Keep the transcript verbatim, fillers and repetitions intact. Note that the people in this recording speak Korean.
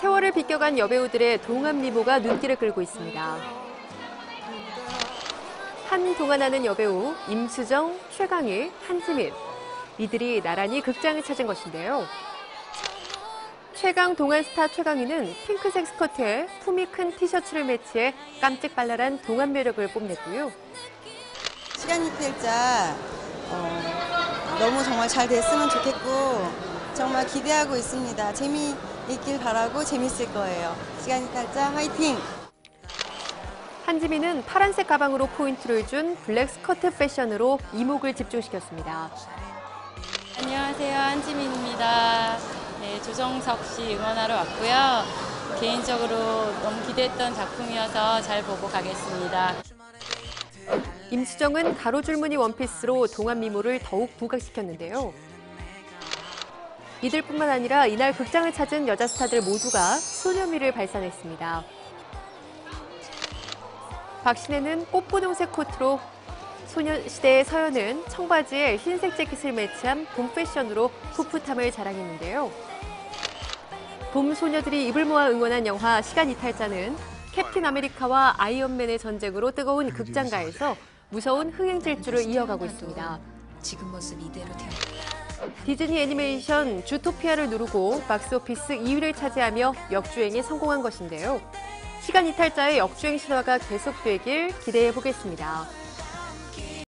세월을 비껴간 여배우들의 동안 미모가 눈길을 끌고 있습니다. 한동안하는 여배우 임수정, 최강일, 한지민. 이들이 나란히 극장을 찾은 것인데요. 최강 동안 스타 최강희는 핑크색 스커트에 품이 큰 티셔츠를 매치해 깜찍발랄한 동안 매력을 뽐냈고요. 시간이 필자 어, 너무 정말 잘 됐으면 좋겠고 정말 기대하고 있습니다. 재미있길 바라고 재밌을 거예요. 시간이 필자 화이팅! 한지민은 파란색 가방으로 포인트를 준 블랙 스커트 패션으로 이목을 집중시켰습니다. 안녕하세요. 한지민입니다. 네, 조정석 씨 응원하러 왔고요. 개인적으로 너무 기대했던 작품이어서 잘 보고 가겠습니다. 임수정은 가로줄무늬 원피스로 동안 미모를 더욱 부각시켰는데요. 이들뿐만 아니라 이날 극장을 찾은 여자 스타들 모두가 소녀미를 발산했습니다. 박신혜는 꽃분홍색 코트로, 소녀시대의 서연은 청바지에 흰색 재킷을 매치한 봄 패션으로 풋풋함을 자랑했는데요. 봄 소녀들이 입을 모아 응원한 영화 시간 이탈자는 캡틴 아메리카와 아이언맨의 전쟁으로 뜨거운 극장가에서 무서운 흥행 질주를 이어가고 있습니다. 지금 모습 이대로 태어. 디즈니 애니메이션 주토피아를 누르고 박스오피스 이 위를 차지하며 역주행에 성공한 것인데요. 시간 이탈자의 역주행 신화가 계속되길 기대해 보겠습니다.